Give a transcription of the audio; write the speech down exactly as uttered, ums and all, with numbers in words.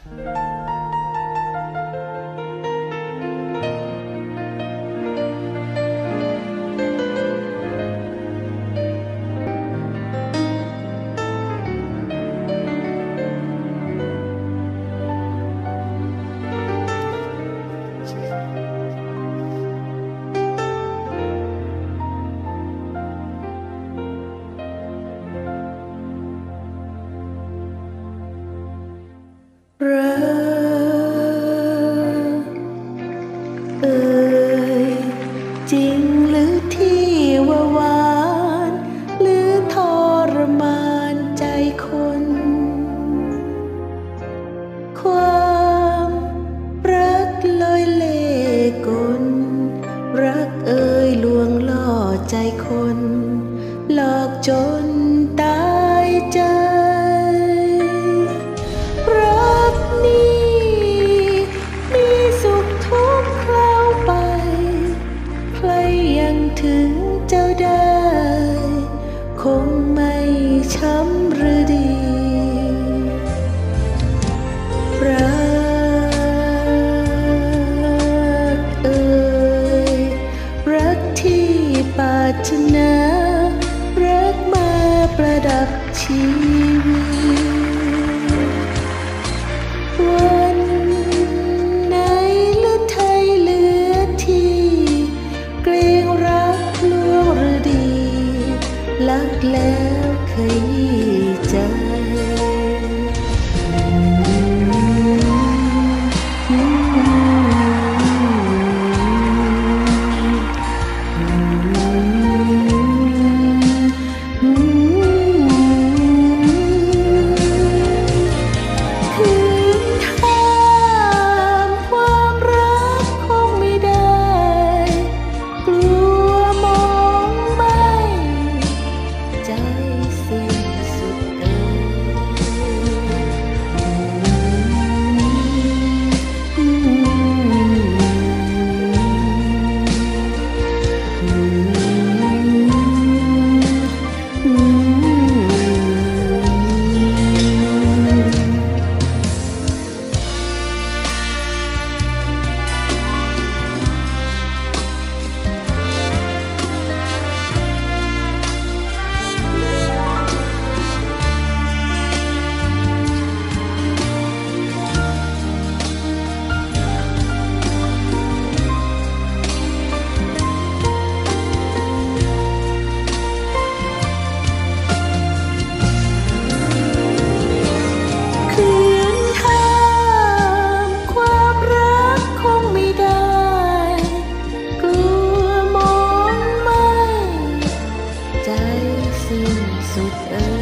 รักเอ่ยจริงหรือที่ว่าหวานหรือทรมานใจคนความรักลอยเล่กลรักเอ่ยลวงล่อใจคนหลอกจนตายใจถึงเจ้าได้คงไม่ช้ำหรือดีรักเอ่ยรักที่ปรารถนารักมาประดับชีวิตวันไหนหรือไทยเหลือที่เกรงรักลวงหรือดีรักแล้วเคยใจสิ้นสุดเอ่